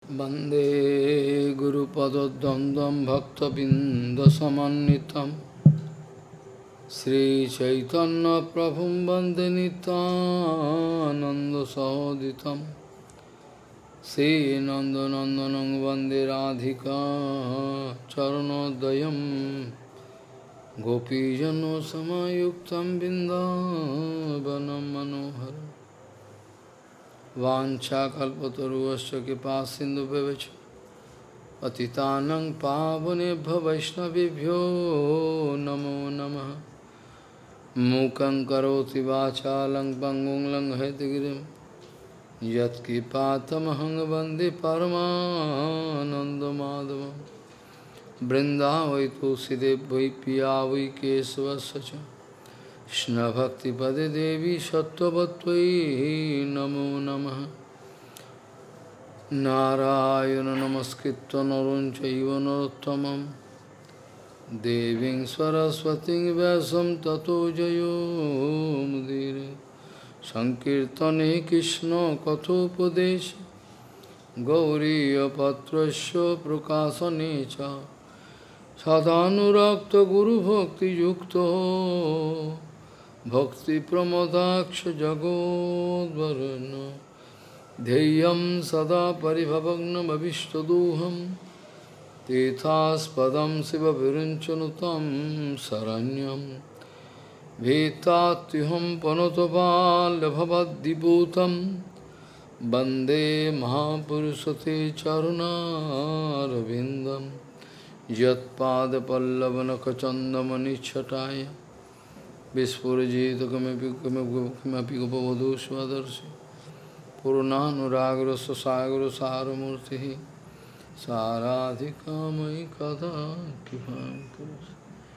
वंदे गुरुपद्वंद्वं भक्तबिंदसमन्वितं श्रीचैतन्यप्रभुं वन्दे नित्यानन्दसहोदितं श्रीनन्दनन्दनं वन्दे राधिका चरणोदयं गोपीजनसमायुक्तं बिन्दावनं मनोहरम् वाञ्छाकल्पतरुश्च कृपासिन्धुभ्यश्च पतितानां पावनेभ्यो वैष्णवेभ्यो नमो नमः। मूकं करोति वाचालं पङ्गुं लङ्घयितगिरिं यत्कृपातमहं वन्दे परमानन्दमाधवं। वृन्दावै तुलसीदेव वै पिया वै केशवस्य च कृष्ण भक्ति पदे देवी सत्ववत्त्वयि नमो नमः। नारायण नमस्कृत्य नरं चैव नरोत्तमं देवीं सरस्वतीं व्यासं ततो जयो मुदीरये। संकीर्तने कृष्ण कथोपदेश गौरीयपत्रस्य प्रकाशने च सदानुरक्त गुरुभक्तियुक्तो भक्ति प्रमोदाक्ष जगोद्वरुन् ध्येयं सदा परिभवग्नमभिष्टदोहं तीर्थास्पदं शिवविरञ्चनुतं शरण्यं भीतात्युहं पनुतपाल्यभवद्दिपूतं वन्दे महापुरुषते चरुणारविन्दं यत्पादपल्लवनखचन्दमनिच्छटाय विस्फुरजित किमपि गोपवधू स्वदर्शि पूर्णानुरागरस सागर सारमूर्ति साराधिका मयि कदा कृपां करोतु।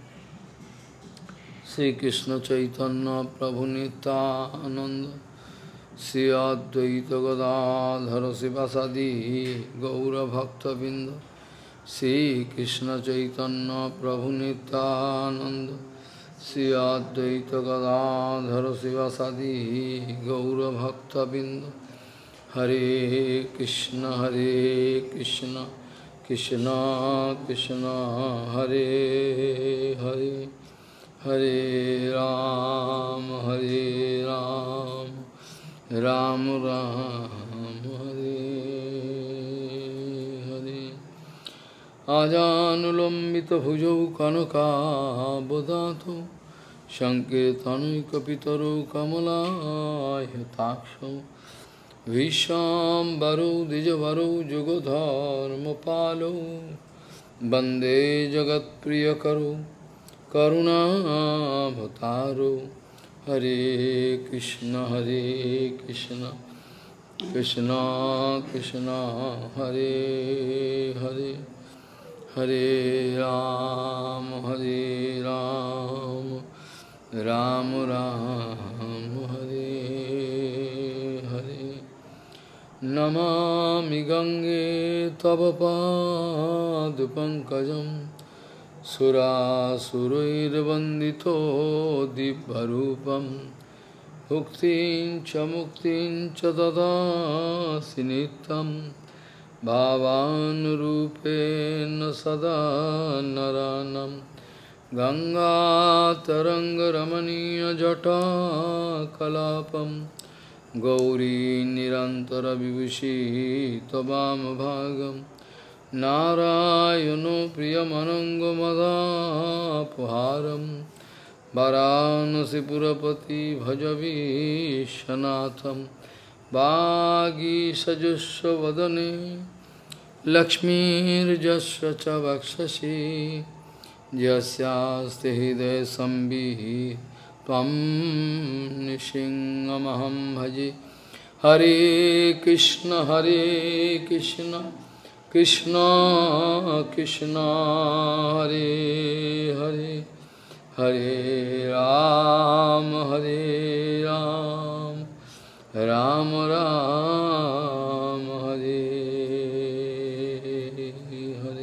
श्रीकृष्ण चैतन्य प्रभु नित्यानंद श्री अद्वैत गदाधर शिवासादि गौरभक्तबिंद श्रीकृष्ण चैतन्य प्रभु नित्यानंद श्री अद्वैत गदाधर शिवासादि गौरभक्तबिंद। हरे कृष्ण कृष्ण कृष्ण हरे हरे हरे राम राम राम हरे हरे। आजानुलंबित भुजौ कनकाबदातो संकीर्तनैकपितरो कमलायताक्षौ विश्वाम्बरो द्विजवरो जुगधर्मपालो वन्दे जगत्प्रियकरो करुणावतारो। हरे कृष्ण कृष्ण कृष्ण हरे हरे हरे राम राम राम हरे हरे। नमामि गंगे तव पादपङ्कजं सुरासुरैर्वन्दितो दिव्यरूपं मुक्तिं च ददासि नित्यं भावानुरूपेण सदा नरानं। गंगातरङ्गरमणीयजटाकलापं गौरी निरन्तरविभूषी त्ववामभागं नारायणो प्रियमनङ्गमदापहारं वाराणसीपुरपति भजवीशनाथं। वागीसजुष्वदने लक्ष्मीर्यस्य च वक्षसि यस्यास्ति हृदये संवित् त्वं नृसिंहमहं भजे। हरे कृष्ण कृष्ण कृष्ण हरे हरे हरे राम राम राम हरे हरे।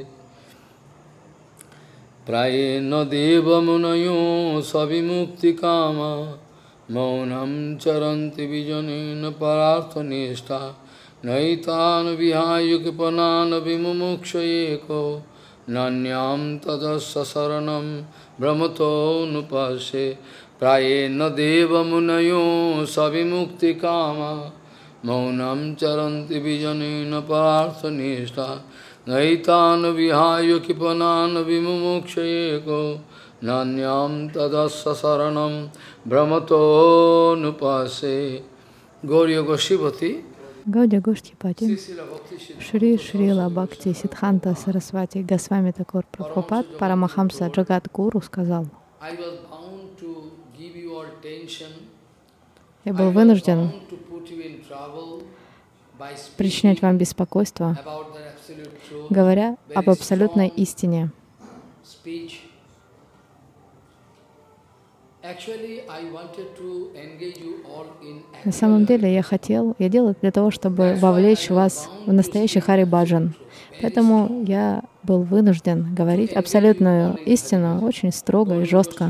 प्रायेण देवमुनयो सविमुक्तिकामा मौनं चरन्ति विजनेन परार्थनिष्ठा Naitanu vihayu kipanana vimumukshayeko Nanyam tadasya saranam brahmato nupase Prayena deva munayo savimukti kama Maunam charanti vijanina parthanishta Naitanu vihayu kipanana vimumukshayeko Nanyam tadasya saranam brahmato nupase Gauriya Gosipati Гаудия Гоштхипати, Шри Шрила Бхакти Сиддханта Сарасвати Госвами Такур Прабхупад Парамахамса Джагадгуру сказал: я был вынужден причинять вам беспокойство, говоря об абсолютной истине. На самом деле я делал для того, чтобы вовлечь вас в настоящий Хари-баджан. Поэтому я был вынужден говорить абсолютную истину очень строго и жестко.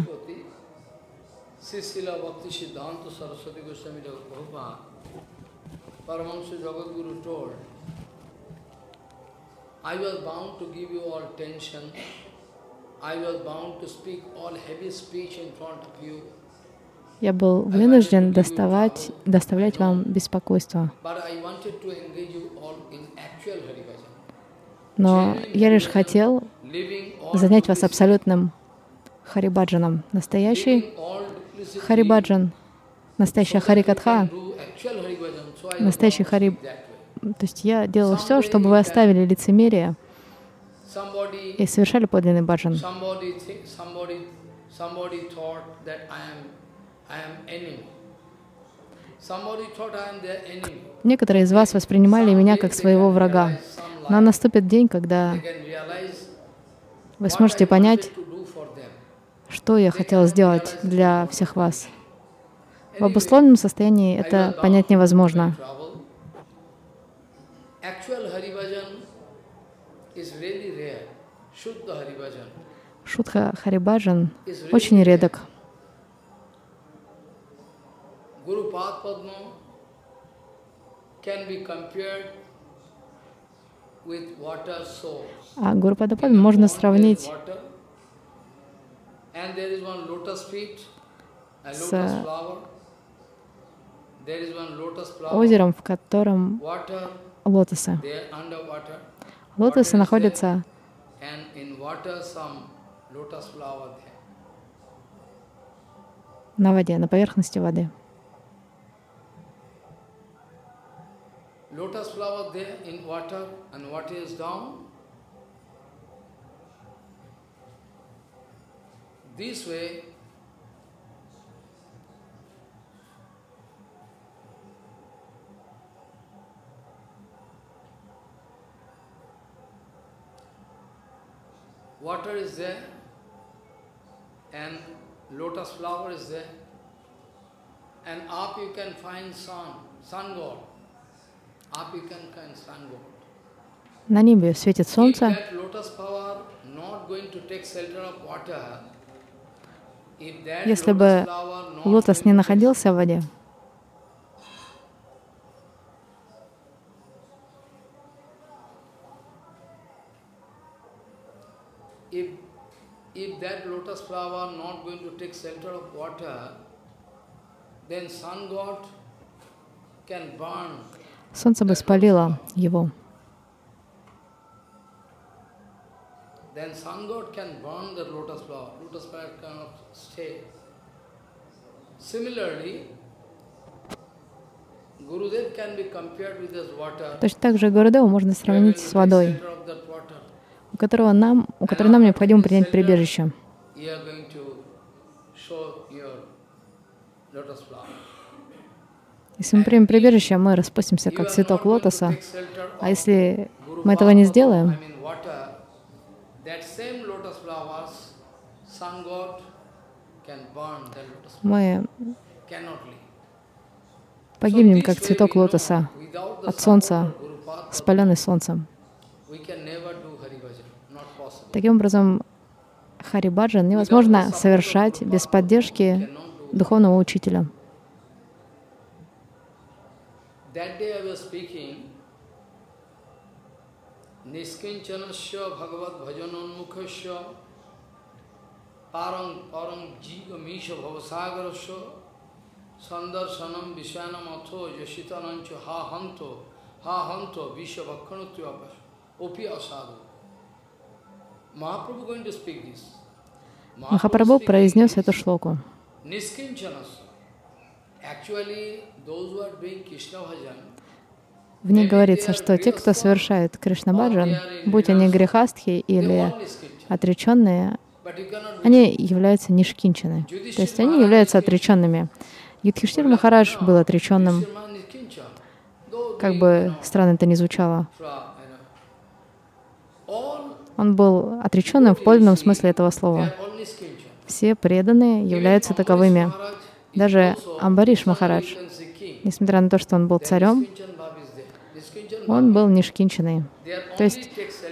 Я был вынужден доставлять вам беспокойство. Но я лишь хотел занять вас абсолютным Хари-баджаном. Настоящий Хари-баджан, настоящая Хари-катха, настоящий Хари... То есть я делал все, чтобы вы оставили лицемерие и совершали подлинный баджан. Некоторые из вас воспринимали меня как своего врага, но наступит день, когда вы сможете понять, что я хотел сделать для всех вас. В обусловленном состоянии это понять невозможно. Шудха Хари-баджан очень редок. А Гуру-падма можно сравнить с озером, в котором лотосы. Лотосы находятся на воде, на поверхности воды. Lotus flower there in water, and water is down. This way, water is there, and lotus flower is there, and up you can find sun god. На небе светит солнце. Если бы лотос не находился в воде, солнце бы спалило его. Точно так же Гурудеву можно сравнить с водой, у которой нам необходимо принять прибежище. Если мы примем прибежище, мы распустимся, как цветок лотоса. А если мы этого не сделаем, мы погибнем, как цветок лотоса от солнца, спаленный солнцем. Таким образом, Хари-баджан невозможно совершать без поддержки духовного учителя. Niskinchanasya bhagavat bhajanonmukhasya parang jiva misha bhavasagarasya sandarsanam visyanam atho yasitanancha ha hanto visha bhakkanutya opi asadu. Mahaprabhu going to speak this. Махапрабху произнес эту шлоку. В ней говорится, что те, кто совершает Кришна-баджан, будь они грехастхи или отреченные, они являются нишкинчаны. То есть они являются отреченными. Юдхиштхир Махарадж был отреченным. Как бы странно это ни звучало. Он был отреченным в подлинном смысле этого слова. Все преданные являются таковыми. Даже Амбариш Махарадж, несмотря на то, что он был царем, он был нишкинчаной. То есть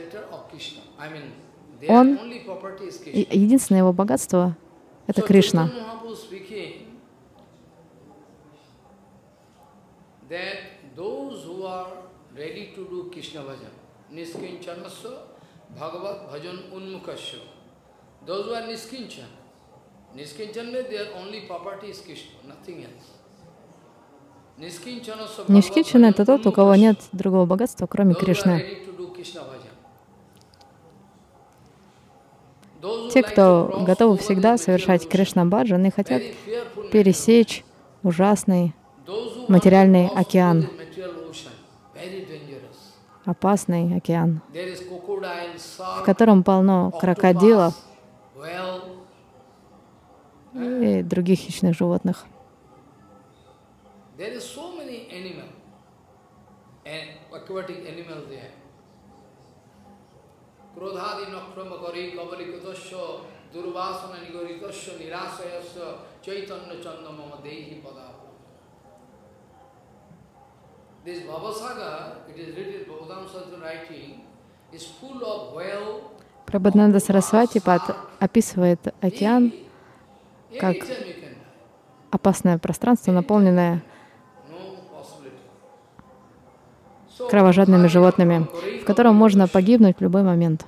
он, единственное его богатство — это Кришна. Bhagavat bhajan unmukasya. Those who are niskincha. Niskinchana, their only property is Krishna, nothing else. Нишкинчана — это тот, у кого нет другого богатства, кроме Кришны. Те, кто готовы всегда совершать Кришна-баджан и хотят пересечь ужасный материальный океан, опасный океан, в котором полно крокодилов и других хищных животных. Прабхупада Сарасвати описывает океан как опасное пространство, наполненное кровожадными животными, в котором можно погибнуть в любой момент.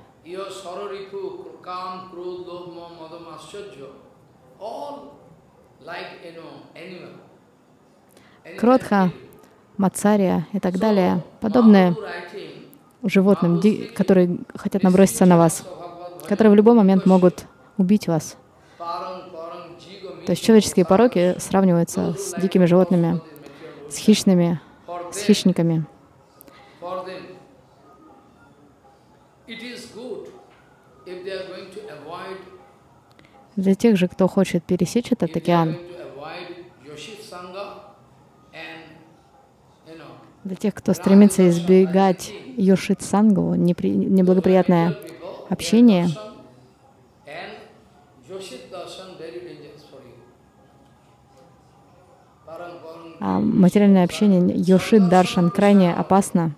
Кродха, Мацария и так далее, подобные животным, которые хотят наброситься на вас, которые в любой момент могут убить вас. То есть человеческие пороки сравниваются с дикими животными, с хищниками. Для тех же, кто хочет пересечь этот океан, для тех, кто стремится избегать йошит-сангу, неблагоприятное общение, а материальное общение, йошит-даршан, крайне опасно.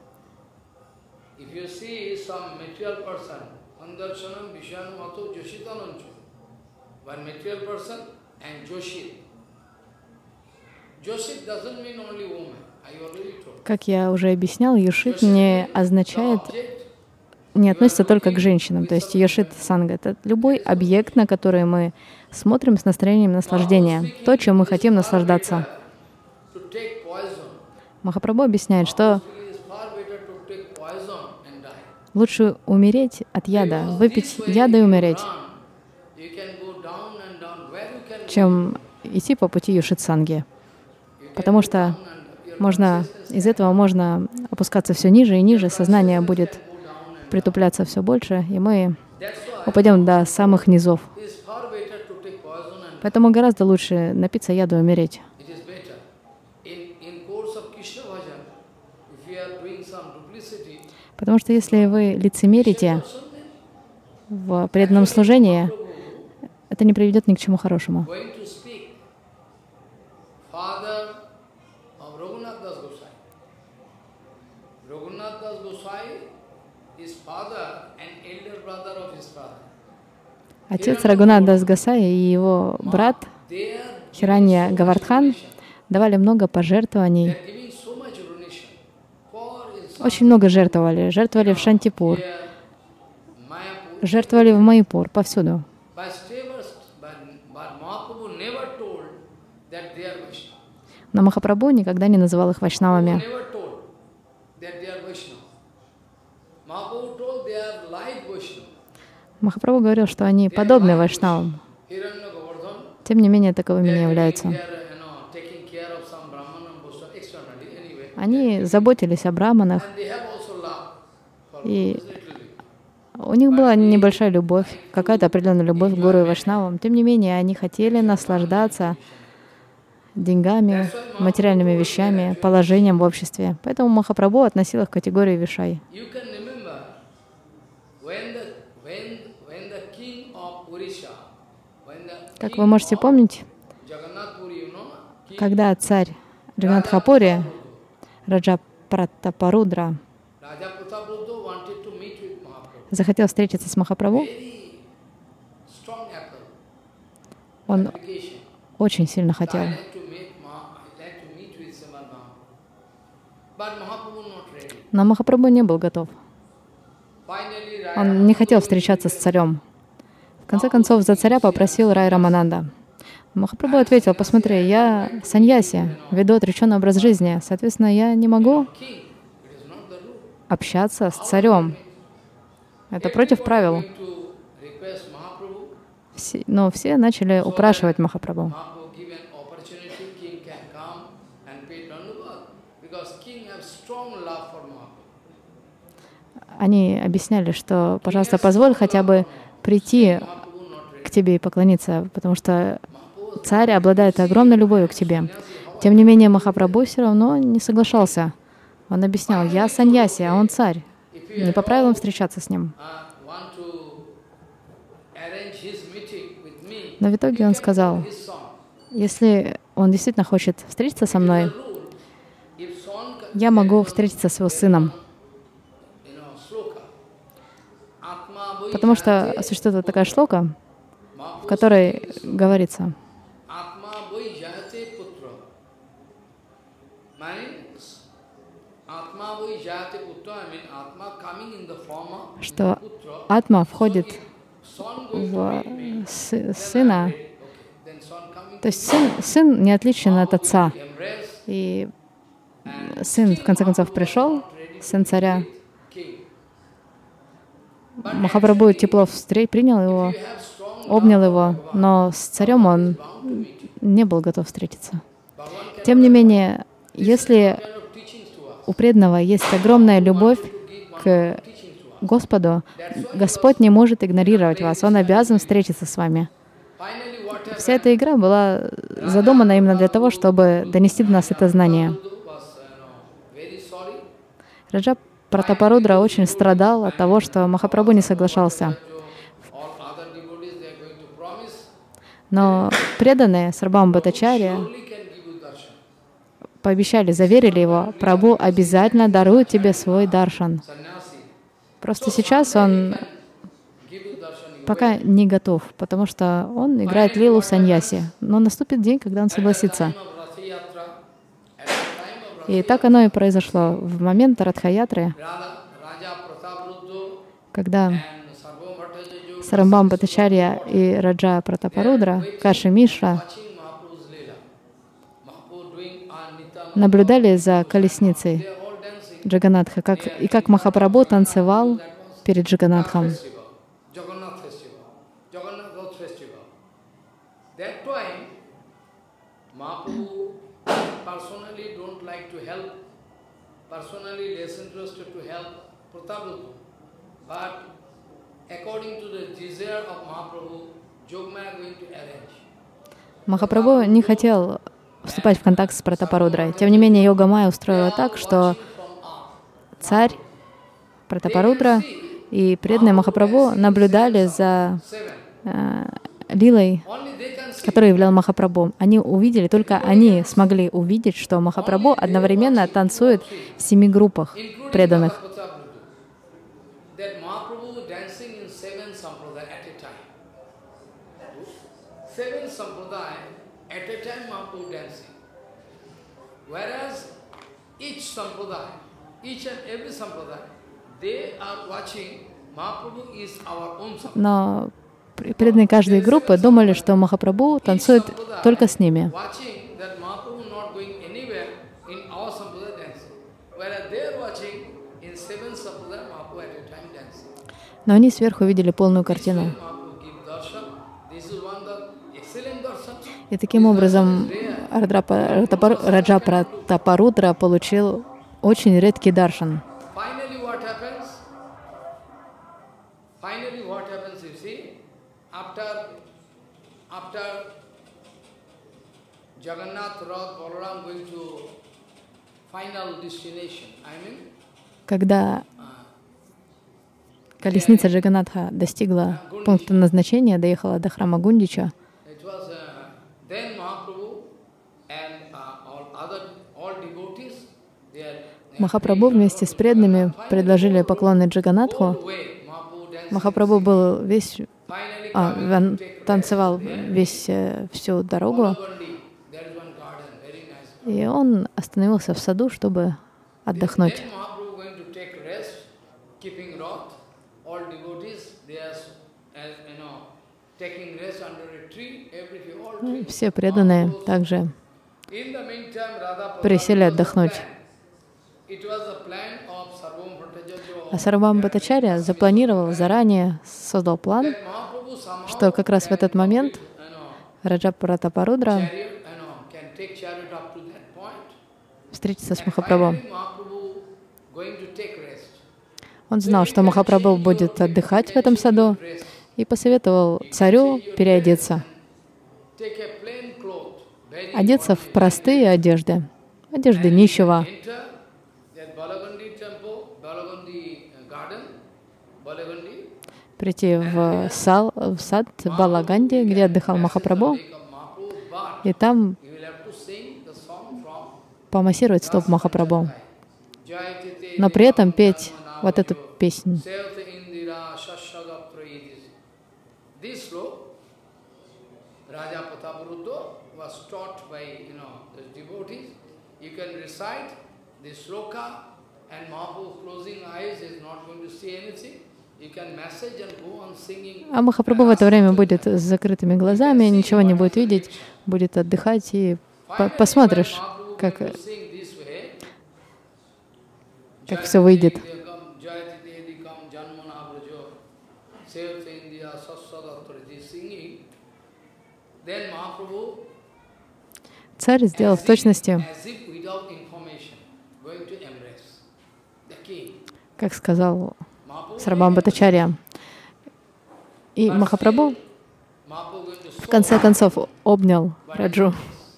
Как я уже объяснял, йошит не относится только к женщинам. То есть йошит-санга — это любой объект, на который мы смотрим с настроением наслаждения, то, чем мы хотим наслаждаться. Махапрабху объясняет, что лучше умереть от яда, выпить яда и умереть, чем идти по пути йошит-санги. Потому что из этого можно опускаться все ниже и ниже, сознание будет притупляться все больше, и мы упадем до самых низов. Поэтому гораздо лучше напиться яда и умереть. Потому что если вы лицемерите в преданном служении, это не приведет ни к чему хорошему. Отец Рагунат Дас Госай и его брат Хиранья Гавардхан давали много пожертвований очень много жертвовали. Жертвовали в Шантипур, жертвовали в Майяпур, повсюду. Но Махапрабху никогда не называл их вайшнавами. Махапрабху говорил, что они подобны вайшнавам. Тем не менее, таковыми не являются. Они заботились о браманах, и у них была небольшая любовь, какая-то определенная любовь к гуру и вайшнавам. Тем не менее, они хотели наслаждаться деньгами, материальными вещами, положением в обществе. Поэтому Махапрабху относил их к категории вишай. Как вы можете помнить, когда царь Джаганнатхапури, Раджа Пратапарудра, захотел встретиться с Махапрабху, он очень сильно хотел. Но Махапрабху не был готов. Он не хотел встречаться с царем. В конце концов, за царя попросил Рай Рамананда. Махапрабху ответил: посмотри, я саньяси, веду отреченный образ жизни, соответственно, я не могу общаться с царем. Это против правил. Но все начали упрашивать Махапрабху. Они объясняли, что, пожалуйста, позволь хотя бы прийти к тебе и поклониться, потому что царь обладает огромной любовью к тебе. Тем не менее, Махапрабху все равно не соглашался. Он объяснял: я саньяси, а он царь. Не по правилам встречаться с ним. Но в итоге он сказал: если он действительно хочет встретиться со мной, я могу встретиться с его сыном. Потому что существует такая шлока, в которой говорится: что атма входит в сына, то есть сын не отличен от отца. И сын, в конце концов, пришел, сын царя. Махапрабху тепло принял его, обнял его, но с царем он не был готов встретиться. Тем не менее, если у преданного есть огромная любовь к Господу, Господь не может игнорировать вас, Он обязан встретиться с вами. Вся эта игра была задумана именно для того, чтобы донести до нас это знание. Раджа Пратапарудра очень страдал от того, что Махапрабху не соглашался. Но преданные Сарвабхаума Бхаттачарья пообещали, заверили его: Прабху обязательно дарует тебе свой даршан. Просто сейчас он пока не готов, потому что он играет лилу саньяси. Но наступит день, когда он согласится. И так оно и произошло. В момент Радха-ятры, когда Сарвабхаума Бхаттачарья и Раджа Пратапарудра, Каши Мишра наблюдали за колесницей Джаганнатха, как Махапрабху танцевал перед Джаганнатхом. Махапрабху не хотел вступать в контакт с Пратапарудрой. Тем не менее, Йога-майя устроила так, что царь Пратапарудра и преданные Махапрабху наблюдали за лилой, которую являл Махапрабху. Они увидели, только они смогли увидеть, что Махапрабху одновременно танцует в 7 группах преданных. Но преданные каждой группы думали, что Махапрабху танцует только с ними. Но они сверху видели полную картину. И таким образом Раджа Пратапарудра получил очень редкий даршан. Когда колесница Джаганнатха достигла пункта назначения, доехала до храма Гундича, Махапрабху вместе с преданными предложили поклоны Джаганнатху. Махапрабху был танцевал всю дорогу, и он остановился в саду, чтобы отдохнуть. Все преданные также присели отдохнуть. А Сарвабхаума Бхаттачарья запланировал заранее, создал план, что как раз в этот момент Раджа Пратапарудра встретится с Махапрабху. Он знал, что Махапрабху будет отдыхать в этом саду, и посоветовал царю переодеться, одеться в простые одежды, одежды нищего, прийти в сад Балаганди, где отдыхал Махапрабху, и там помассировать стоп Махапрабху, но при этом петь вот эту песню. А Махапрабху в это время будет с закрытыми глазами, ничего не будет видеть, будет отдыхать, и посмотришь, как все выйдет. Царь сделал в точности, как сказал Сарвабхаума Бхаттачарья. И Махапрабху в конце концов обнял Раджу,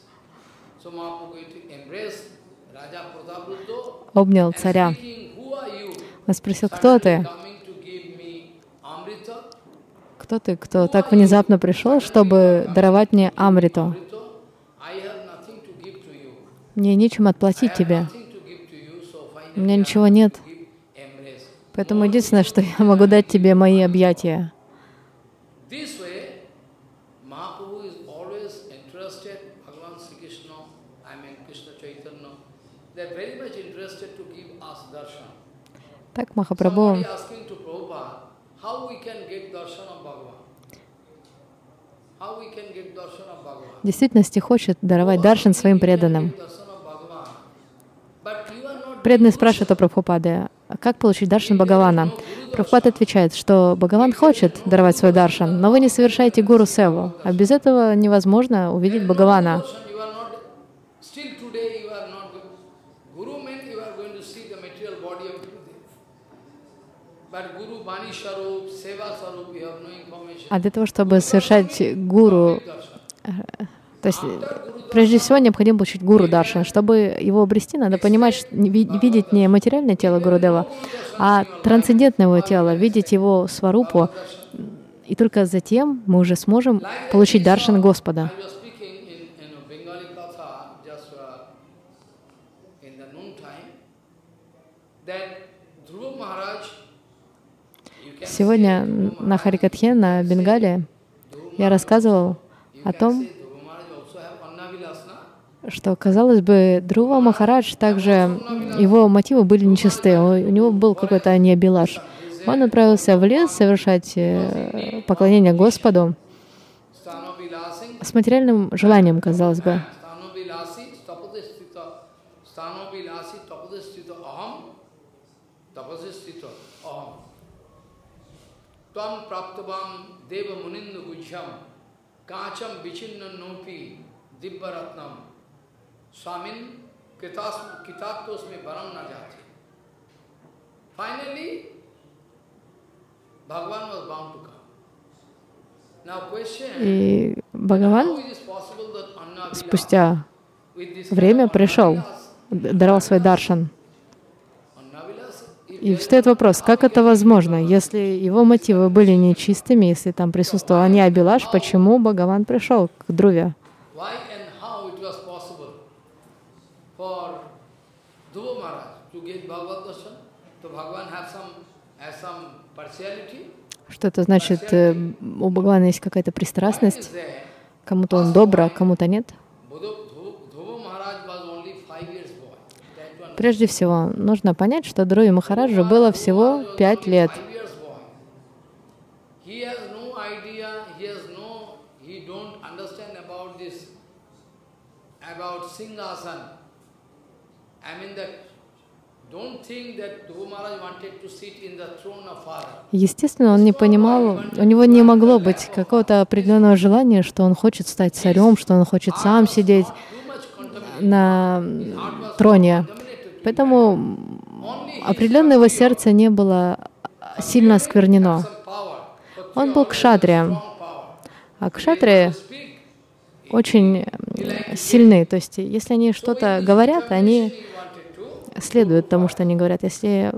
обнял царя. Он спросил: кто ты? Кто ты, кто так внезапно пришел, чтобы даровать мне амриту? Мне нечем отплатить тебе. У меня ничего нет. Поэтому единственное, что я могу дать тебе, мои объятия. Так Махапрабху в действительности хочет даровать даршан своим преданным. Преданные спрашивают у Прабхупады: а как получить даршан Бхагавана? Прабхупад отвечает, что Бхагаван хочет даровать свой даршан, но вы не совершаете гуру севу, а без этого невозможно увидеть Бхагавана. А для того, чтобы совершать гуру, то есть прежде всего необходимо получить гуру даршан. Чтобы его обрести, надо понимать, видеть не материальное тело Гурудева, а трансцендентное его тело, видеть его сварупу, и только затем мы уже сможем получить даршан Господа. Сегодня на Харикатхе, на Бенгале, я рассказывал о том, что, казалось бы, Друва Махарадж также, его мотивы были нечистые, у него был какой-то неабилаш. Он отправился в лес совершать поклонение Господу с материальным желанием, казалось бы. И Бхагаван спустя время пришел, даровал свой даршан. И встает вопрос, как это возможно, если его мотивы были нечистыми, если там присутствовал Анья-Абилаш, почему Бхагаван пришел к Друве? Что это значит, у Бхагавана есть какая-то пристрастность, кому-то он добр, а кому-то нет? Прежде всего, нужно понять, что Друве Махараджу было всего 5 лет. Естественно, он не понимал, у него не могло быть какого-то определенного желания, что он хочет стать царем, что он хочет сам сидеть на троне. Поэтому определенно его сердце не было сильно осквернено. Он был кшатрием, а кшатрии очень сильны. То есть, если они что-то говорят, они следуют тому, что они говорят. Если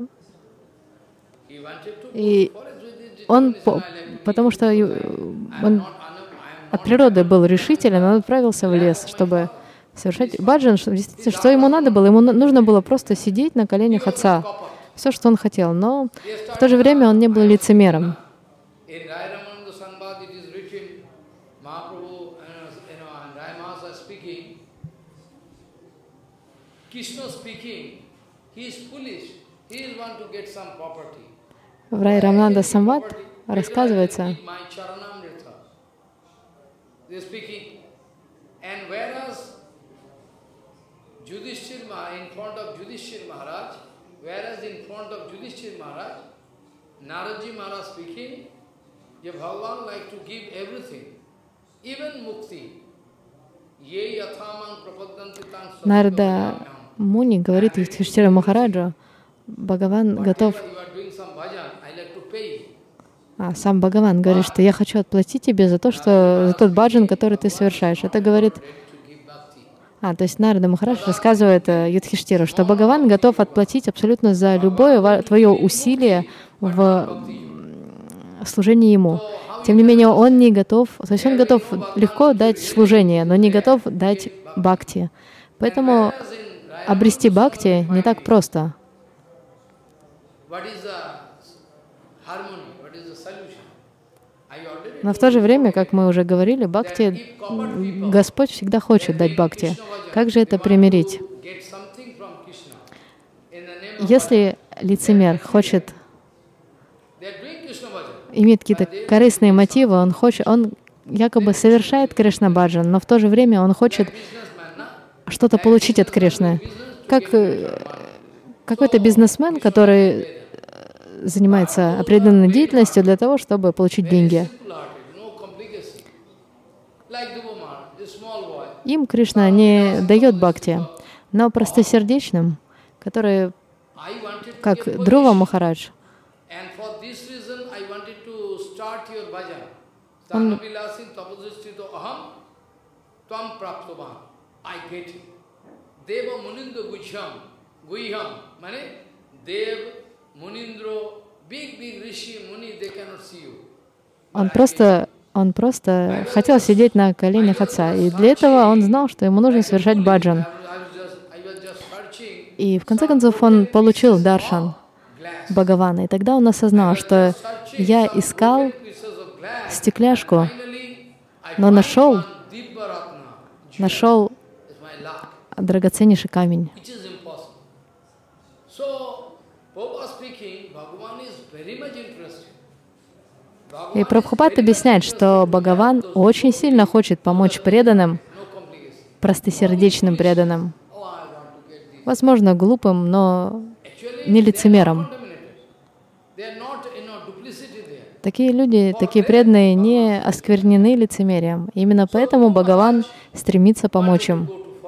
и он, потому что он от природы был решителен, он отправился в лес, чтобы совершать баджан. Действительно, что ему надо было? Ему нужно было просто сидеть на коленях отца. Все, что он хотел. Но в то же время он не был лицемером. В Рай Рамананда Самвад рассказывается, Нарада Муни говорит Юдхиштхира Махараджу, Бхагаван готов. Сам Бхагаван говорит, что я хочу отплатить тебе за за тот баджан, который ты совершаешь. Это говорит. То есть Нарада Махарадж рассказывает Юдхиштхиру, что Бхагаван готов отплатить абсолютно за любое твое усилие в служении ему. Тем не менее, он не готов, то есть он готов легко дать служение, но не готов дать бхакти. Поэтому обрести бхакти не так просто. Но в то же время, как мы уже говорили, бхакти, Господь всегда хочет дать бхакти. Как же это примирить? Если лицемер хочет, имеет какие-то корыстные мотивы, он якобы совершает Кришна-баджан, но в то же время он хочет что-то получить от Кришны. Как какой-то бизнесмен, который занимается определенной деятельностью для того, чтобы получить деньги. Им Кришна не дает бхакти, но простосердечным, которые, как Друва Махарадж, он Он просто хотел сидеть на коленях отца, и для этого он знал, что ему нужно совершать баджан. И в конце концов он получил даршан Бхагавана, и тогда он осознал, что я искал стекляшку, но нашел драгоценнейший камень. И Прабхупад объясняет, что Бхагаван очень сильно хочет помочь преданным, простосердечным преданным. Возможно, глупым, но не лицемером. Такие люди, такие преданные не осквернены лицемерием. Именно поэтому Бхагаван стремится помочь им.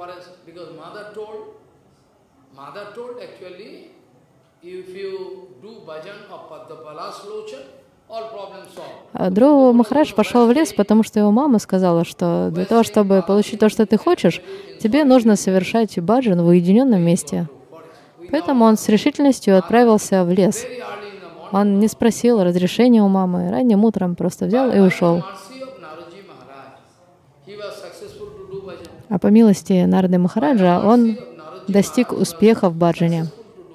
Друва Махарадж пошел в лес, потому что его мама сказала, что для того, чтобы получить то, что ты хочешь, тебе нужно совершать баджан в уединенном месте. Поэтому он с решительностью отправился в лес. Он не спросил разрешения у мамы, ранним утром просто взял и ушел. А по милости Нарды Махараджа он достиг успеха в баджане.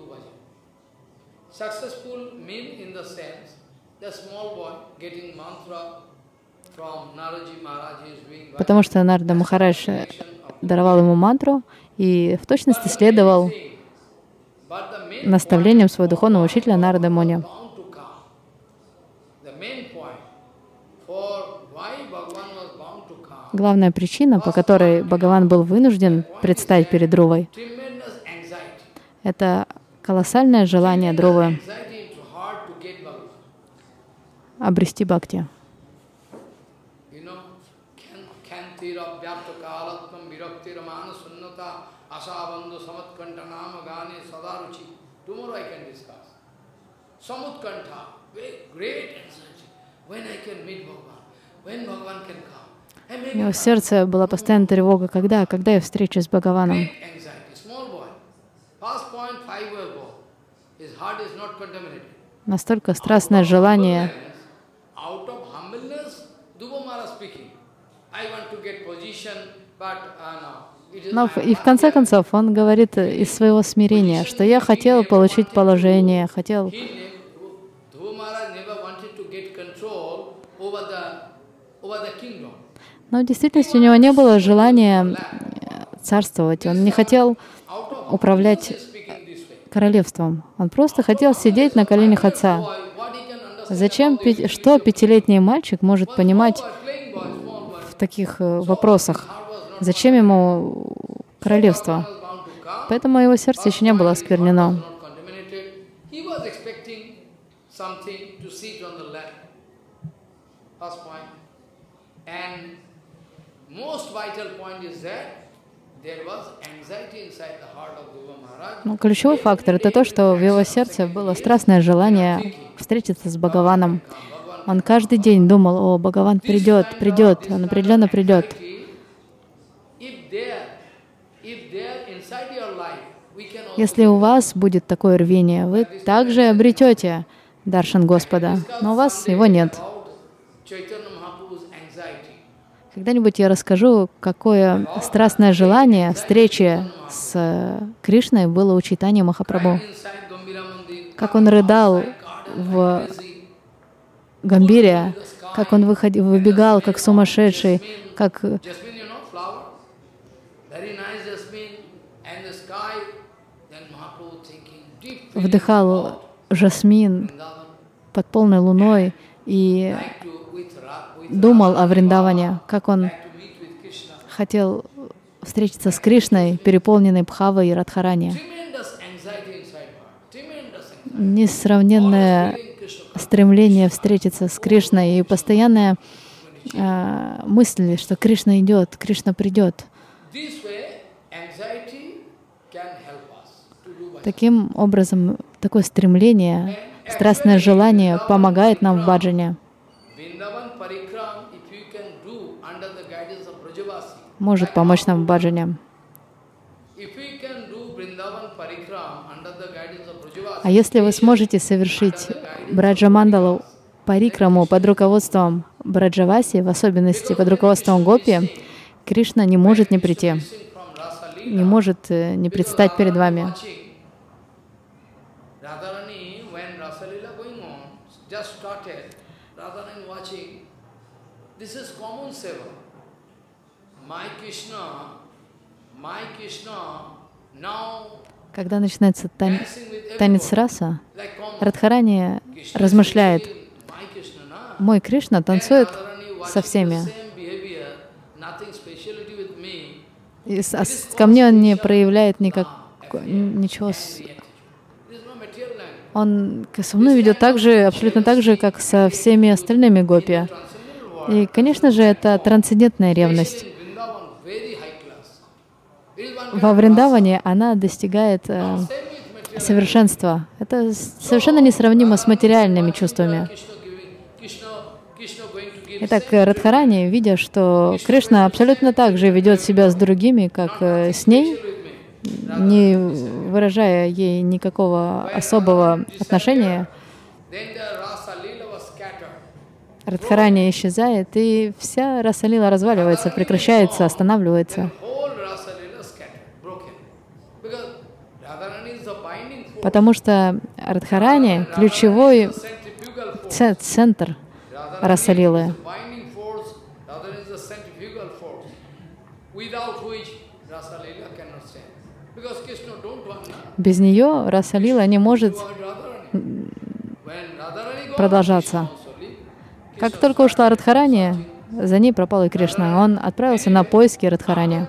Потому что Нарада Махарадж даровал ему мантру и в точности следовал наставлениям своего духовного учителя Нарада Муни. Главная причина, по которой Бхагаван был вынужден предстать перед Друвой, это колоссальное желание Друвы обрести бхакти. У него в сердце была постоянная тревога, когда я встречусь с Бхагаваном. Настолько страстное желание. Но и в конце концов он говорит из своего смирения, что я хотел получить положение, хотел... Но в действительности у него не было желания царствовать, он не хотел управлять королевством, он просто хотел сидеть на коленях отца. Зачем, что пятилетний мальчик может понимать в таких вопросах? Зачем ему королевство? Поэтому его сердце еще не было осквернено. Но ключевой фактор — это то, что в его сердце было страстное желание встретиться с Бхагаваном. Он каждый день думал: о, Бхагаван придет, он определенно придет. Если у вас будет такое рвение, вы также обретете даршан Господа, но у вас его нет. Когда-нибудь я расскажу, какое страстное желание встречи с Кришной было у Чайтаньи Махапрабху. Как он рыдал в Гамбире, как он выбегал, как сумасшедший, как вдыхал жасмин под полной луной и думал о Вриндаване, как он хотел встретиться с Кришной, переполненной Бхавой и Радхарани. Несравненное стремление встретиться с Кришной и постоянная мысль, что Кришна идет, Кришна придет. Таким образом, такое стремление, страстное желание помогает нам в баджане. Может помочь нам в баджане. А если вы сможете совершить Браджа-мандалу парикраму под руководством Браджаваси, в особенности под руководством Гопи, Кришна не может не прийти, не может не предстать перед вами. Когда начинается танец раса, Радхарани размышляет: мой Кришна танцует со всеми. И ко мне он не проявляет ничего. Он со мной ведет абсолютно так же, как со всеми остальными гопи. И, конечно же, это трансцендентная ревность. Во Вриндаване она достигает совершенства. Это совершенно несравнимо с материальными чувствами. Итак, Радхарани, видя, что Кришна абсолютно так же ведет себя с другими, как с ней, не выражая ей никакого особого отношения, Радхарани исчезает, и вся Раса-лила разваливается, прекращается, останавливается. Потому что Радхарани — ключевой центр Раса-лилы. Без нее Раса-лила не может продолжаться. Как только ушла Радхарани, за ней пропал и Кришна. Он отправился на поиски Радхарани.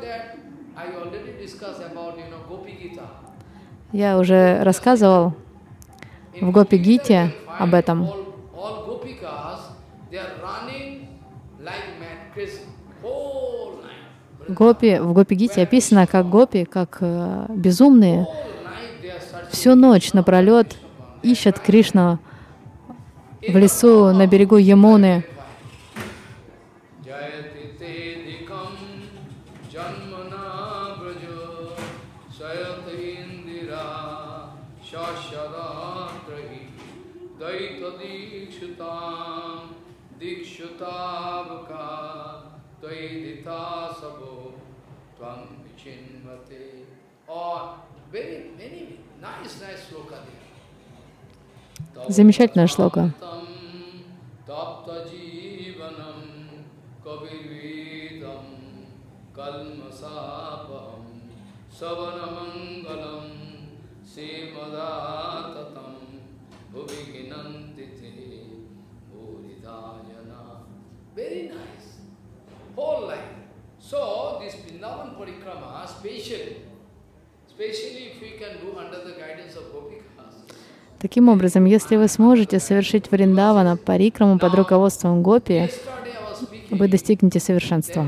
Я уже рассказывал в Гопи-гите об этом. В Гопи-гите описано, как гопи, как безумные, всю ночь напролет ищут Кришну в лесу на берегу Ямуны. Замечательная шлока. So, this Vrindavan Parikrama, especially if we can do under the guidance of Gopikas. Таким образом, если вы сможете совершить Вриндавана Парикраму под руководством Гопи, вы достигнете совершенства.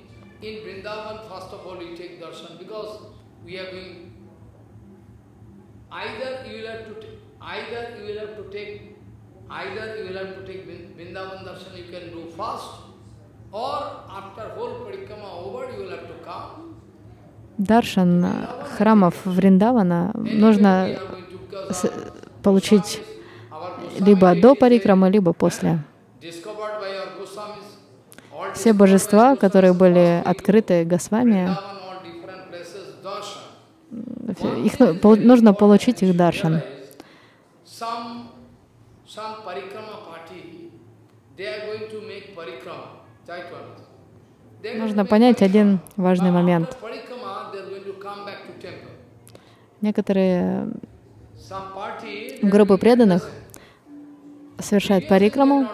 Даршан храмов Вриндавана нужно получить либо до парикрамы, либо после. Все божества, которые были открыты Госвами, нужно получить их даршан. Нужно понять один важный момент. Некоторые группы преданных совершают парикраму,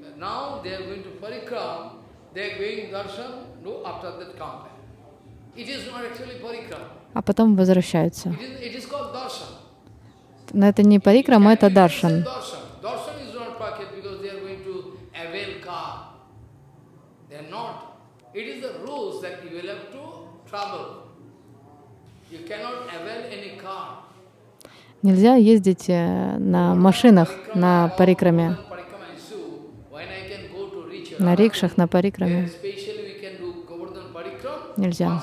а потом возвращаются. Но это не парикрама, это даршан. Нельзя ездить на машинах на парикраме, на рикшах на парикраме. Нельзя.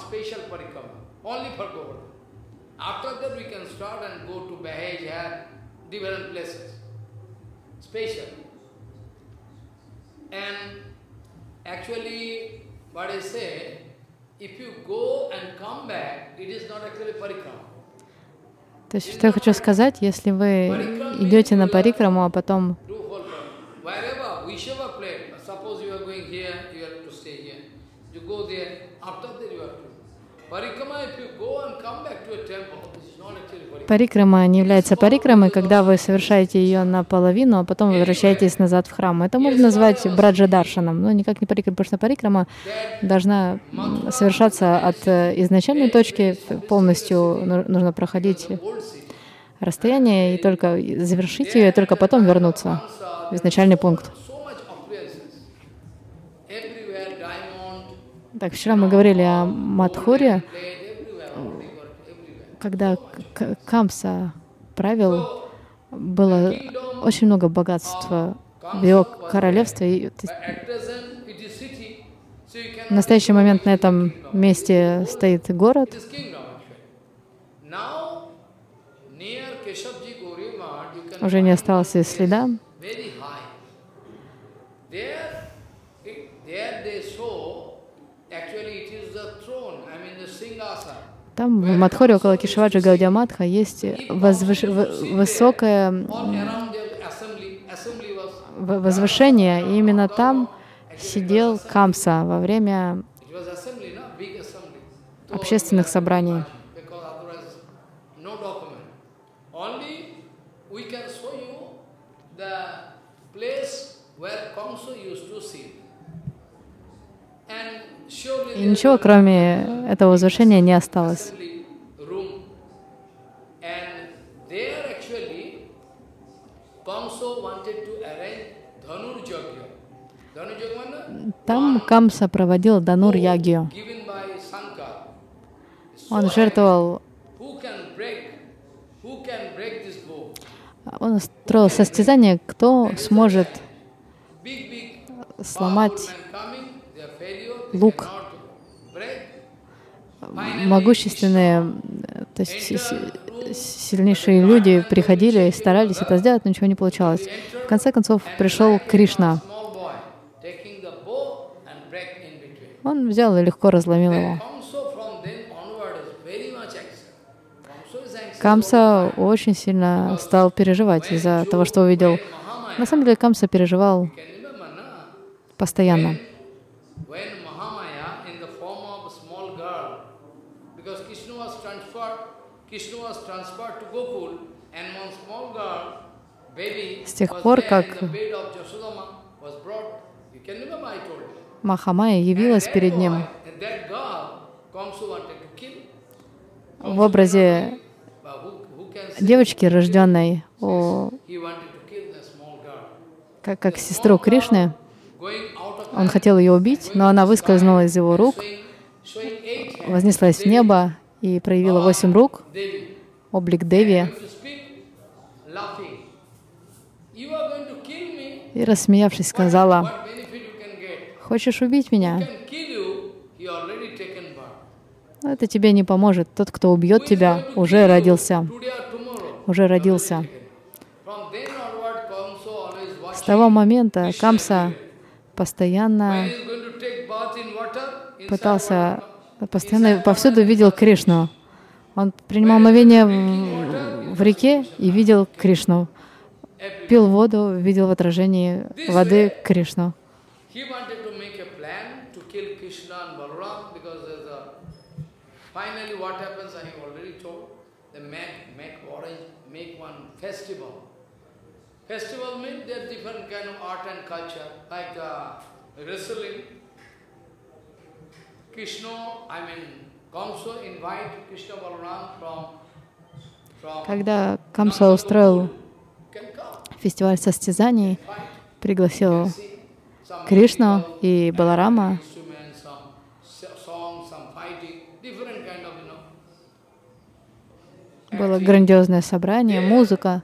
То есть, что я хочу сказать, если вы идете на парикраму, а потом Парикрама не является парикрамой, когда вы совершаете ее наполовину, а потом возвращаетесь назад в храм. Это можно назвать браджа-даршаном, но никак не парикрама, потому что парикрама должна совершаться от изначальной точки, полностью нужно проходить расстояние и только завершить ее, и только потом вернуться в изначальный пункт. Так, вчера мы говорили о Мадхуре, когда Камса правил, было очень много богатства в его королевстве. В настоящий момент на этом месте стоит город. Уже не осталось и следа. Там, в Мадхуре, около Кешаваджи Гаудия Матха, есть высокое возвышение, и именно там сидел Камса во время общественных собраний. И ничего, кроме этого возвышения, не осталось. Там Камса проводил Данур-ягью. Он жертвовал, он устроил состязание, кто сможет сломать лук. Могущественные, то есть сильнейшие люди приходили и старались это сделать, но ничего не получалось. В конце концов пришел Кришна. Он взял и легко разломил его. Камса очень сильно стал переживать из-за того, что увидел. На самом деле Камса переживал постоянно. С тех пор, как Махамая явилась перед ним в образе девочки, рожденной как сестру Кришны, он хотел ее убить, но она выскользнула из его рук, вознеслась в небо и проявила 8 рук, облик Деви, и, рассмеявшись, сказала: «Хочешь убить меня? Но это тебе не поможет. Тот, кто убьет тебя, уже родился. Уже родился». С того момента Камса постоянно пытался, повсюду видел Кришну. Он принимал омовение в реке и видел Кришну. Пил воду, видел в отражении воды Кришну. Когда Камса устроил фестиваль состязаний, пригласил Кришну и Баларама. Было грандиозное собрание, музыка.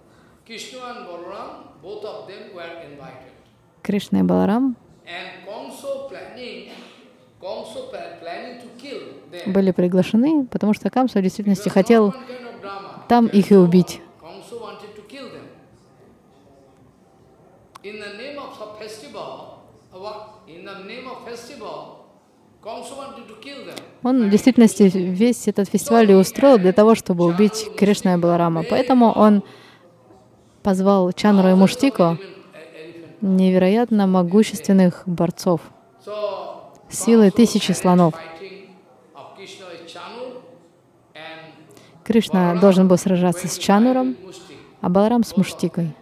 Кришна и Баларам были приглашены, потому что Камса в действительности хотел там их и убить. Он в действительности весь этот фестиваль и устроил для того, чтобы убить Кришну и Баларама. Поэтому он позвал Чанру и Муштику, невероятно могущественных борцов, силой 1000 слонов. Кришна должен был сражаться с Чануром, а Баларам с Муштикой.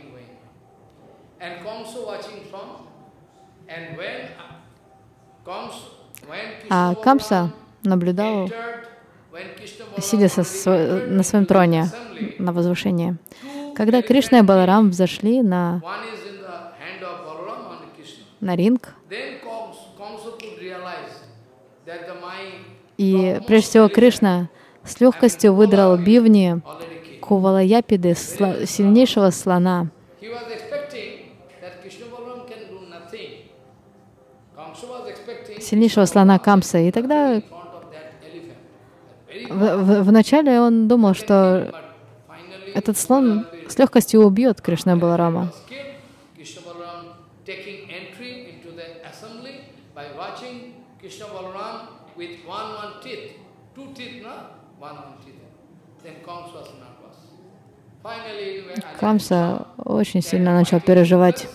А Камса наблюдал, сидя на своем троне на возвышении. Когда Кришна и Баларам взошли на ринг, и прежде всего Кришна с легкостью выдрал бивни Кувалаяпиды, сильнейшего слона. Сильнейшего слона Камса. И тогда вначале он думал, что этот слон с легкостью убьет Кришну и Баларама. Камса очень сильно начал переживать.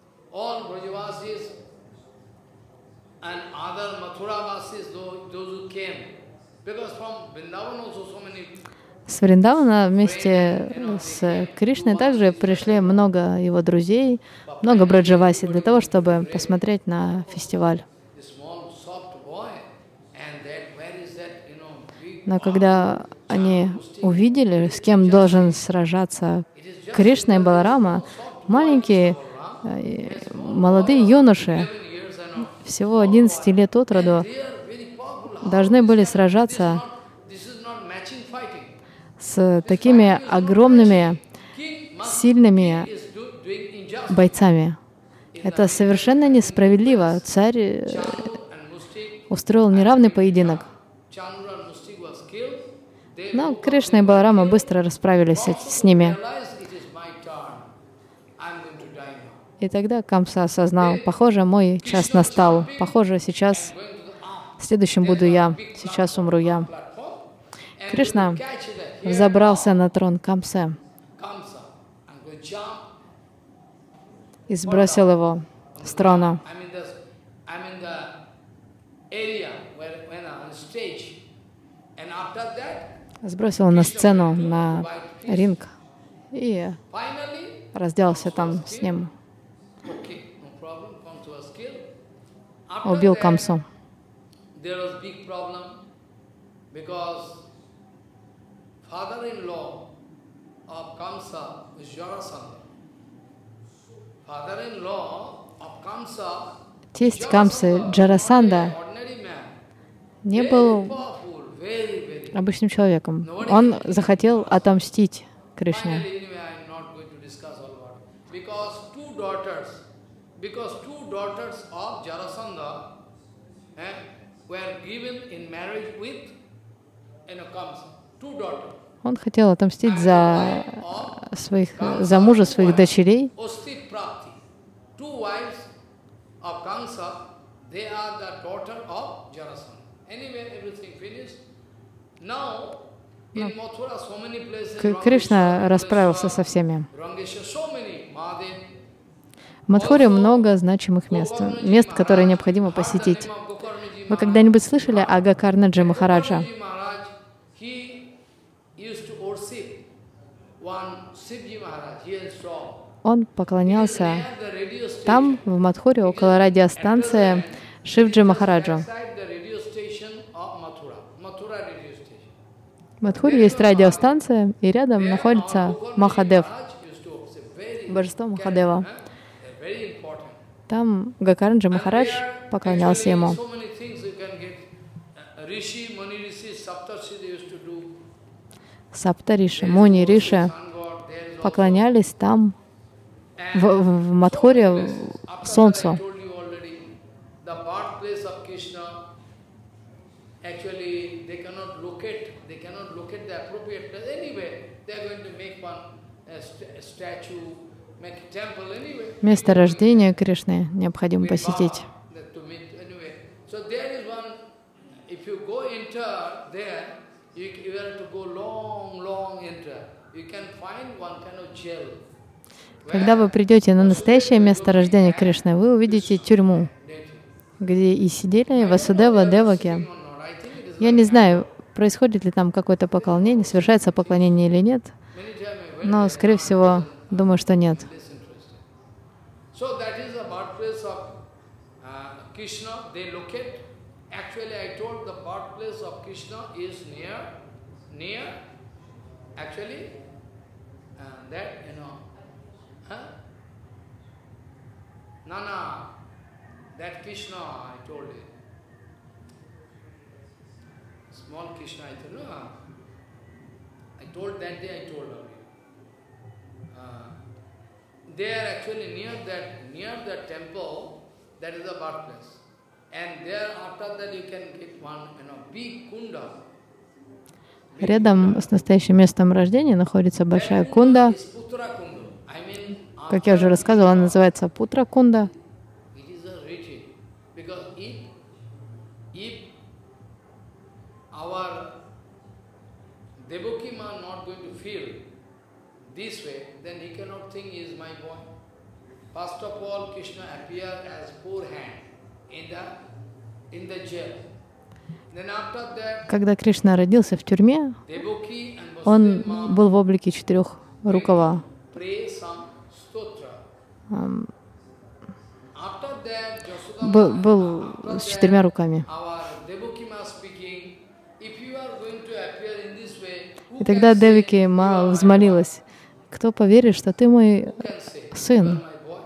С Вриндавана вместе с Кришной также пришли много его друзей, много браджаваси для того, чтобы посмотреть на фестиваль. Но когда они увидели, с кем должен сражаться Кришна и Баларама, маленькие, молодые юноши, всего 11 лет от роду, должны были сражаться с такими огромными, сильными бойцами. Это совершенно несправедливо. Царь устроил неравный поединок. Но Кришна и Баларама быстро расправились с ними. И тогда Камса осознал, похоже, мой час настал. Похоже, сейчас следующим буду я, сейчас умру я. Кришна взобрался на трон Камсы и сбросил его с трона. Сбросил на сцену, на ринг и разделался там с ним. Убил Камсу. Тесть Камсы, Джарасанда, не был обычным человеком. Он захотел отомстить Кришне. Он хотел отомстить за мужа своих дочерей. Кришна расправился со всеми. В Мадхуре много значимых мест, которые необходимо посетить. Вы когда-нибудь слышали о Гокарнаджи Махараджа? Он поклонялся там, в Мадхуре, около радиостанции Шивджи Махараджу. В Мадхуре есть радиостанция, и рядом находится Махадев, божество Махадева. Там Гокарнаджи Махарадж поклонялся ему. Саптариши, Муни, Риши поклонялись там, в Мадхуре, Солнцу. Место рождения Кришны необходимо посетить. Когда вы придете на настоящее место рождения Кришны, вы увидите тюрьму, где и сидели Васудева, Деваки. Я не знаю, происходит ли там какое-то поклонение, совершается поклонение или нет. Но, скорее всего, думаю, что нет. That Krishna, I told you. Small Krishna, I told you. I told that day, I told her. They are actually near that temple, that is the birthplace. And there, after that, you can get one, big kunda. Рядом с настоящим местом рождения находится большая кунда. Как я уже рассказывала, она называется Путра Кунда. Когда Кришна родился в тюрьме, он был в облике четырехрукого. Был с четырьмя руками. И тогда Деваки Ма взмолилась: «Кто поверит, что ты мой сын?»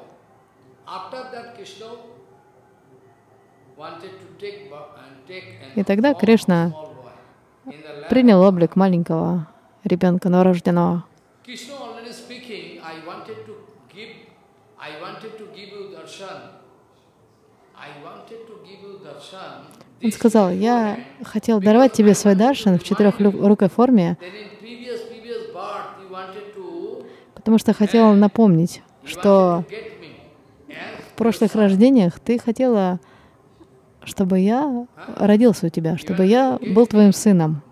И тогда Кришна принял облик маленького ребенка, новорожденного. Он сказал: «Я хотел даровать тебе свой даршан в четырехрукой форме, потому что хотел напомнить, что в прошлых рождениях ты хотела, чтобы я родился у тебя, чтобы я был твоим сыном.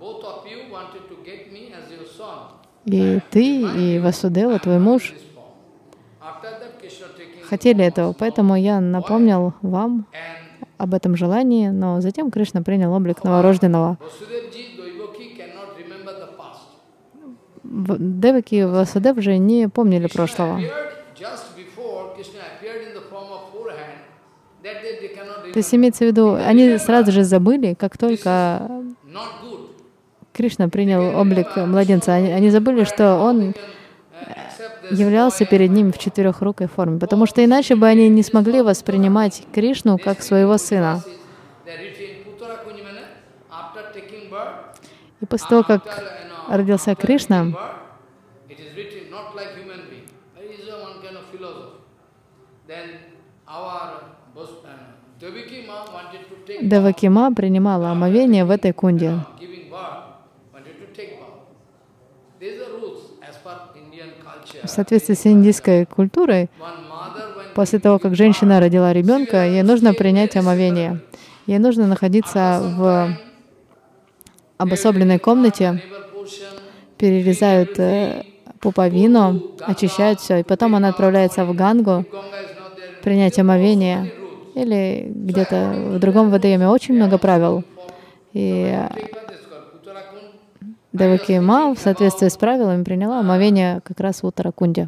И ты, и Васудева, твой муж, хотели этого, поэтому я напомнил вам об этом желании, но затем Кришна принял облик новорожденного. Деваки и Васудев же не помнили прошлого. То есть имеется в виду, они сразу же забыли, как только Кришна принял облик младенца, они забыли, что он являлся перед ним в четырехрукой форме, потому что иначе бы они не смогли воспринимать Кришну как своего сына. И после того, как родился Кришна, Деваки Ма принимала омовение в этой кунде. В соответствии с индийской культурой, после того, как женщина родила ребенка, ей нужно принять омовение. Ей нужно находиться в обособленной комнате, перерезают пуповину, очищают все, и потом она отправляется в Гангу принять омовение или где-то в другом водоеме. Очень много правил. И Деваки Ма в соответствии с правилами приняла омовение как раз в Уттаракунде.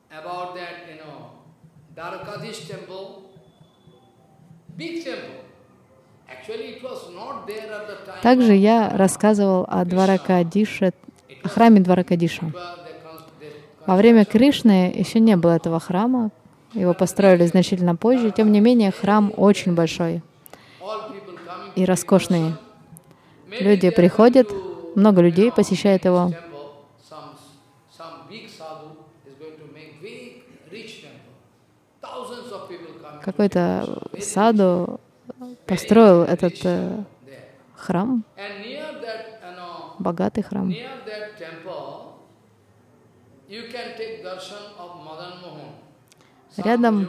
Также я рассказывал о Дваракадише, о храме Дваракадиша. Во время Кришны еще не было этого храма, его построили значительно позже. Тем не менее, храм очень большой и роскошный. Люди приходят, много людей посещает его. Какой-то саду построил этот храм, богатый храм. Рядом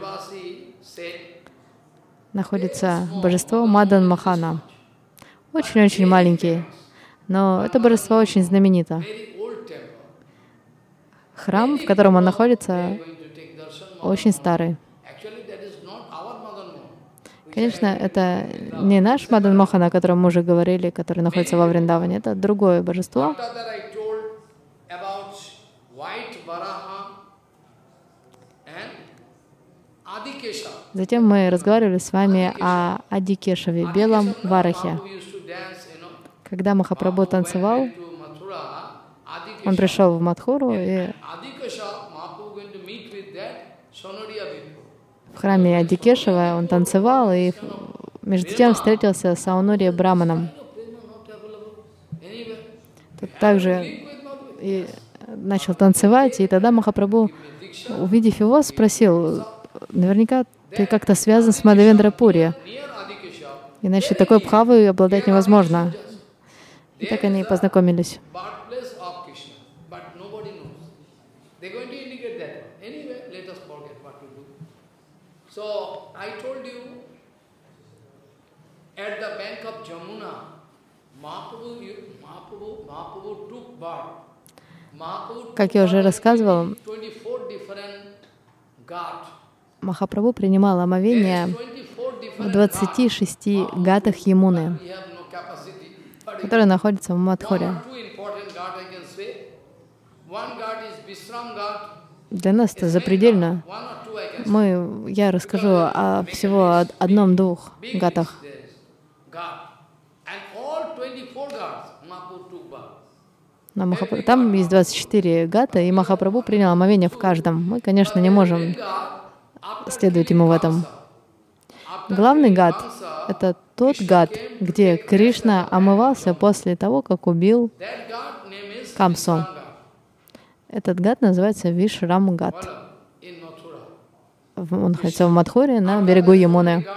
находится божество Мадан Махана. Очень-очень маленький, но это божество очень знаменито. Храм, в котором он находится, очень старый. Конечно, это не наш Мадан Мохан, о котором мы уже говорили, который находится во Вриндаване. Это другое божество. Затем мы разговаривали с вами о Адикешаве, белом варахе. Когда Махапрабху танцевал, он пришел в Мадхуру, и в храме Адикешева он танцевал, и между тем встретился с Аунурия Браманом. Тут также и начал танцевать, и тогда Махапрабху, увидев его, спросил: наверняка ты как-то связан с Мадавендра Пури, иначе такой бхавой обладать невозможно. И так они и познакомились. Как я уже рассказывал, Махапрабху принимал омовение в 26 гатах Ямуны, которые находятся в Мадхуре. Для нас это запредельно. Я расскажу о всего одном-двух гатах. Там есть 24 гата, и Махапрабху принял омовение в каждом. Мы, конечно, не можем следовать ему в этом. Главный гат — это тот гат, где Кришна омывался после того, как убил Камсу. Этот гат называется Вишрам-гат. Он находится в Мадхуре на берегу Ямуны.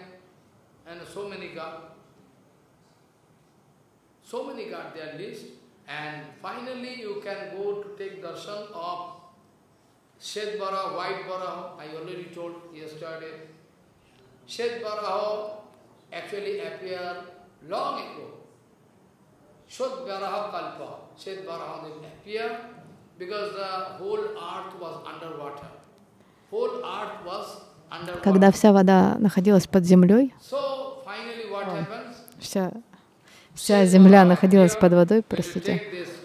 Когда вся вода находилась под землей, вся земля находилась под водой, простите,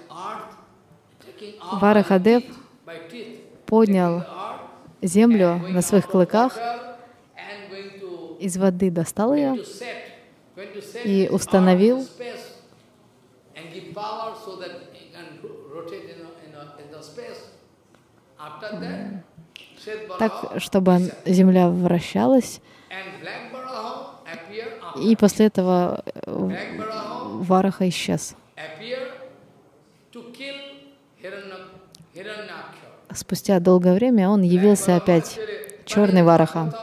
Варахадев поднял землю на своих клыках, из воды достал ее и установил так, чтобы земля вращалась, и после этого Вараха исчез. Спустя долгое время он явился опять, черный Вараха.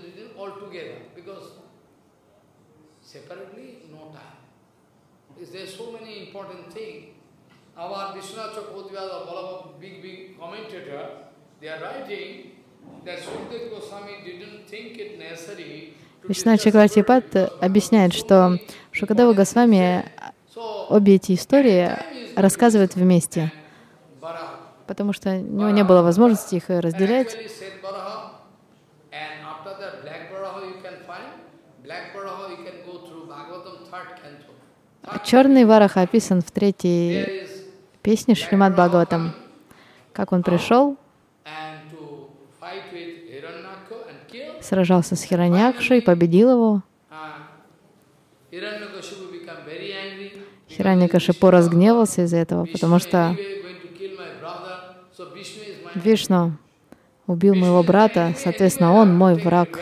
Вишнава Чакравартипад объясняет, что Шукадева Госвами обе эти истории рассказывает вместе, потому что у него не было возможности их разделять. Черный Вараха описан в 3-й песне Шримад Бхагаватам, как он пришел, сражался с Хираньякшей, победил его. Хираньякашипу разгневался из-за этого, потому что Вишну убил моего брата, соответственно, он мой враг.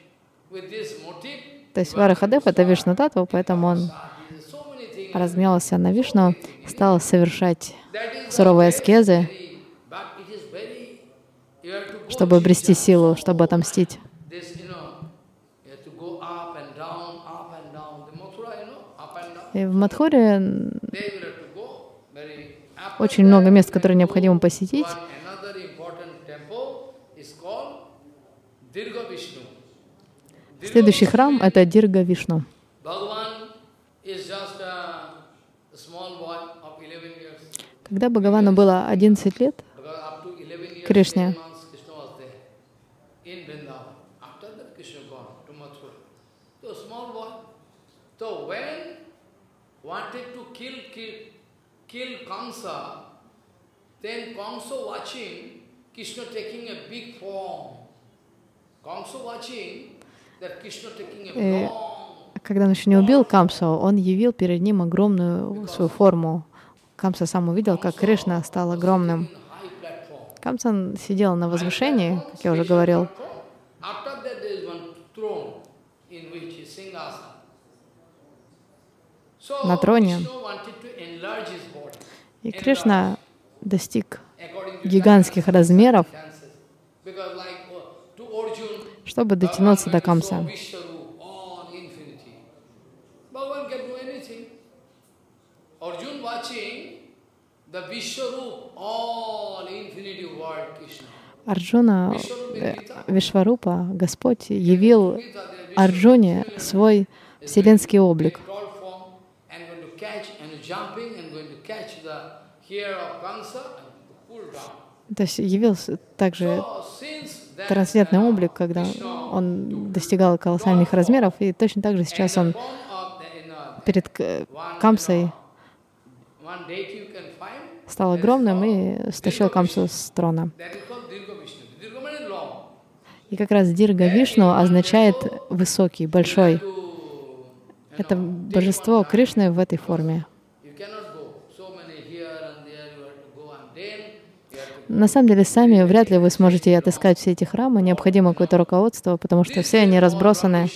То есть Варахадев — это Вишну Татва, поэтому он разгневался на Вишну, стал совершать суровые аскезы, чтобы обрести силу, чтобы отомстить. И в Мадхуре очень много мест, которые необходимо посетить. Следующий храм — это Дирга Вишну. Когда Бхагавану было 11 лет, Кришне, И когда он еще не убил Камсу, он явил перед ним огромную свою форму. Камса сам увидел, как Кришна стал огромным. Камса сидел на возвышении, как я уже говорил, на троне. И Кришна достиг гигантских размеров, чтобы дотянуться до Камса. Арджуна, Вишварупа, Господь явил Арджуне свой вселенский облик. То есть явился также трансцендентный облик, когда он достигал колоссальных размеров, и точно так же сейчас он перед Камсой стал огромным и стащил Камсу с трона. И как раз Дирга Вишну означает высокий, большой. Это божество Кришны в этой форме. На самом деле, сами вряд ли вы сможете отыскать все эти храмы. Необходимо какое-то руководство, потому что все они разбросаны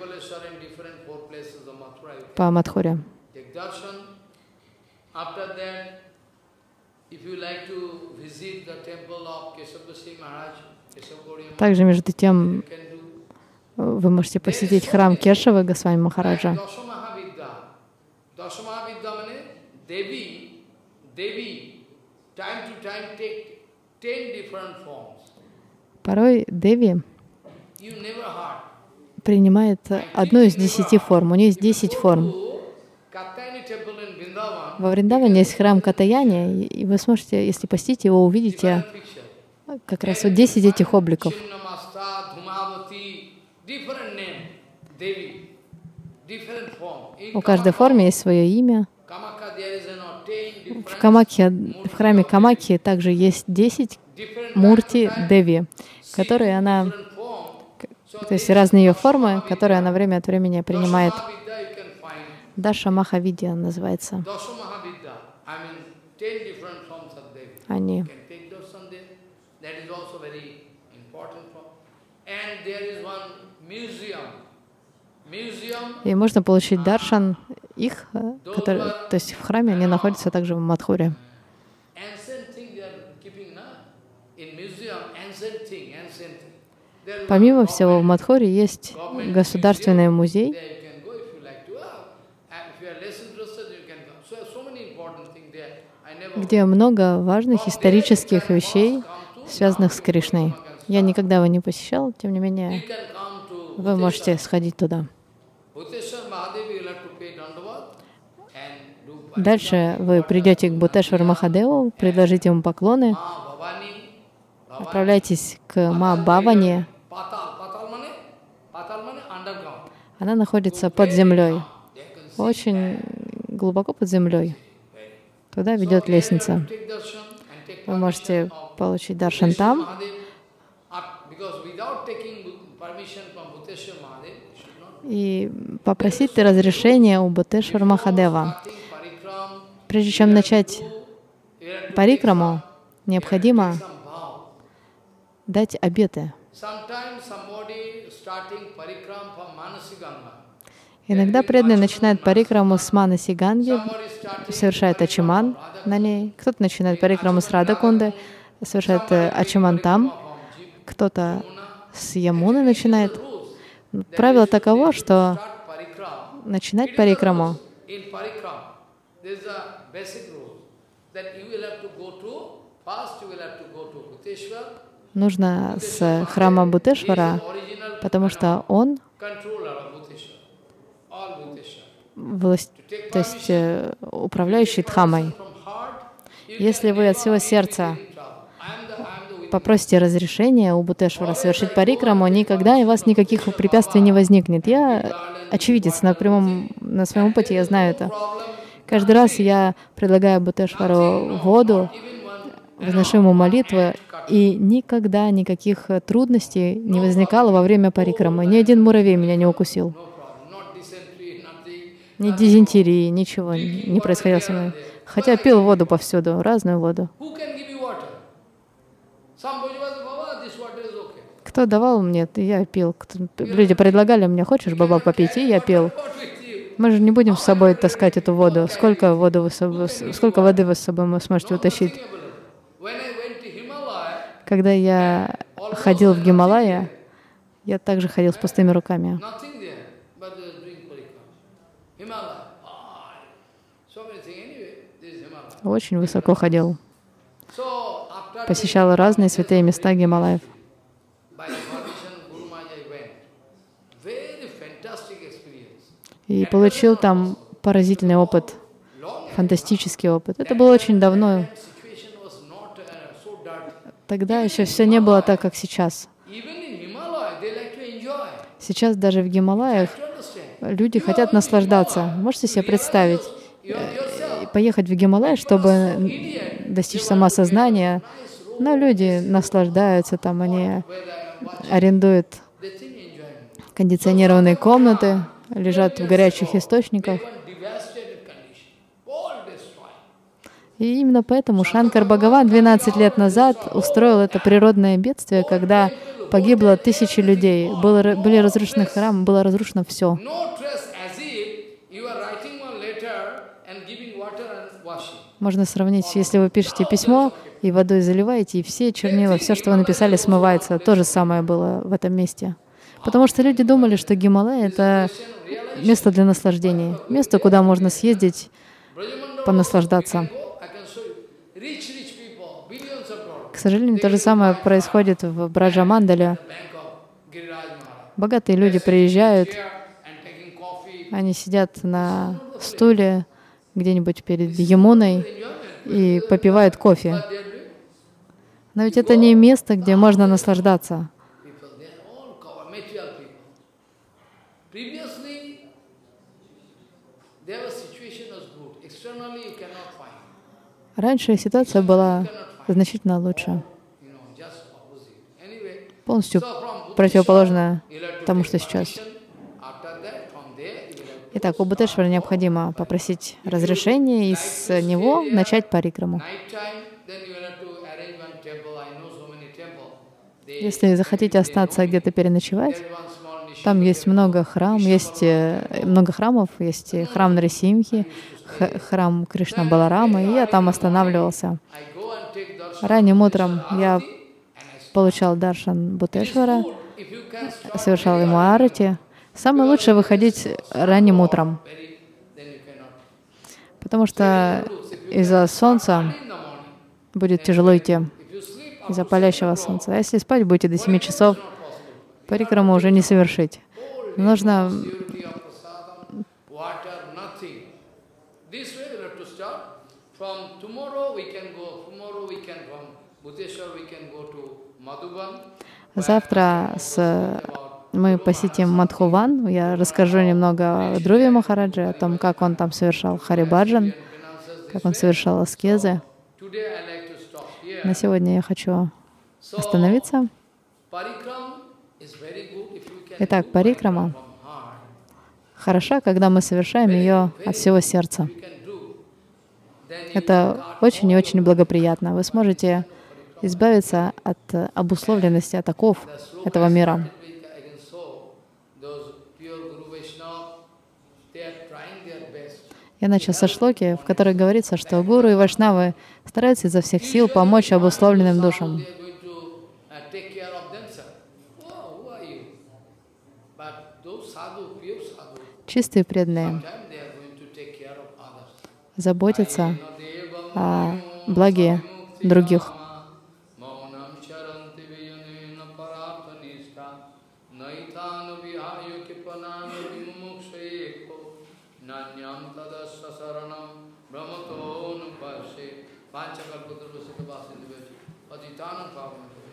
по Мадхуре. Также, между тем, вы можете посетить храм Кешавы Госвами Махараджа. Порой Деви принимает одну из 10 форм. У нее есть 10 форм. Во Вриндаване есть храм Катаяни, и вы сможете, если посетите его, увидите как раз вот 10 этих обликов. У каждой формы есть свое имя. В храме Камакхи также есть 10 мурти Деви, которые она, то есть разные ее формы, которые она время от времени принимает. Даша Махавидья называется. Они. И можно получить даршан их, которые, то есть в храме они находятся также в Мадхуре. Помимо всего, в Мадхуре есть государственный музей, где много важных исторических вещей, связанных с Кришной. Я никогда его не посещал, тем не менее, вы можете сходить туда. Дальше вы придете к Бхутешвару Махадеву, предложите ему поклоны, отправляйтесь к Ма Бхавани. Она находится под землей, очень глубоко под землей. Туда ведет лестница. Вы можете получить даршан там. И попросить разрешения у Бхутешвара Махадева. Прежде чем начать парикраму, необходимо дать обеты. Иногда преданные начинают парикраму с Манаси Ганги, совершает ачиман на ней. Кто-то начинает парикраму с Радакунды, совершает ачиман там. Кто-то с Ямуны начинает. Правило таково, что начинать парикраму нужно с храма Бхутешвара, потому что он то есть управляющий Дхамой. Если вы от всего сердца попросите разрешения у Бхутешвара совершить парикраму, никогда у вас никаких препятствий не возникнет. Я очевидец на своем опыте, я знаю это. Каждый раз я предлагаю Бхутешвару воду, возношу ему молитвы, и никогда никаких трудностей не возникало во время парикрамы. Ни один муравей меня не укусил. Ни дизентерии, ничего не происходило со мной. Хотя пил воду повсюду, разную воду. Кто давал мне, я пил. Люди предлагали мне, хочешь, баба, попить, и я пил. Мы же не будем с собой таскать эту воду. Сколько воды вы с собой сможете утащить? Когда я ходил в Гималая, я также ходил с пустыми руками. Очень высоко ходил. Посещал разные святые места Гималаев. И получил там поразительный опыт, фантастический опыт. Это было очень давно. Тогда еще все не было так, как сейчас. Сейчас даже в Гималаях люди хотят наслаждаться. Можете себе представить, поехать в Гималай, чтобы достичь самоосознания, но люди наслаждаются там, они арендуют кондиционированные комнаты, лежат в горячих источниках. И именно поэтому Шанкар Бхагаван 12 лет назад устроил это природное бедствие, когда погибло 1000 людей, были разрушены храмы, было разрушено все. Можно сравнить, если вы пишете письмо и водой заливаете, и все чернила, все, что вы написали, смывается. То же самое было в этом месте. Потому что люди думали, что Гималай — это место для наслаждения, место, куда можно съездить, понаслаждаться. К сожалению, то же самое происходит в Браджа-мандале. Богатые люди приезжают, они сидят на стуле где-нибудь перед Ямуной и попивают кофе. Но ведь это не место, где можно наслаждаться. Раньше ситуация была значительно лучше, полностью противоположная тому, что сейчас. Итак, у Бхутешвара необходимо попросить разрешения и с него начать парикраму. Если захотите остаться где-то переночевать, там есть много храмов, есть храм Нарисимхи, храм Кришна Баларама, и я там останавливался. Ранним утром я получал даршан Бхутешвара, совершал ему арати. Самое лучшее выходить ранним утром, потому что из-за солнца будет тяжело идти, из-за палящего солнца. А если спать будете до 7 часов, парикраму уже не совершить. Нужно завтра мы посетим Мадхуван. Я расскажу немного о Друве Махараджи, о том, как он там совершал Харибаджан, как он совершал аскезы. На сегодня я хочу остановиться. Итак, парикрама хороша, когда мы совершаем ее от всего сердца. Это очень и очень благоприятно. Вы сможете избавиться от обусловленности, от оков этого мира. Я начал со шлоки, в которой говорится, что гуру и вайшнавы стараются изо всех сил помочь обусловленным душам. Чистые преданные заботятся о благе других. Panchakalpatarvasita Vasindhavati Patitanam Pavanam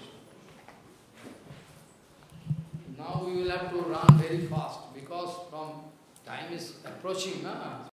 Now we will have to run very fast because from time is approaching, na?